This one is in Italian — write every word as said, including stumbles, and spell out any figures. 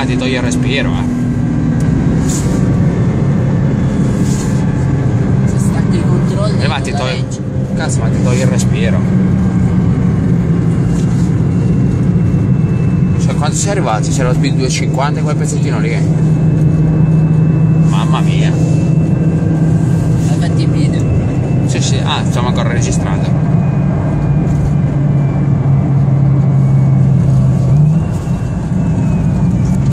ti toglie il respiro, eh. Se stacchi i controlli. Eh, ma ti toglie. Cazzo, ma ti toglie il respiro. Cioè, quando sei arrivati? C'era lo speed duecentocinquanta in quel pezzettino lì. Mamma mia. Hai fatto il video? Sì, sì. Ah, stiamo ancora registrando.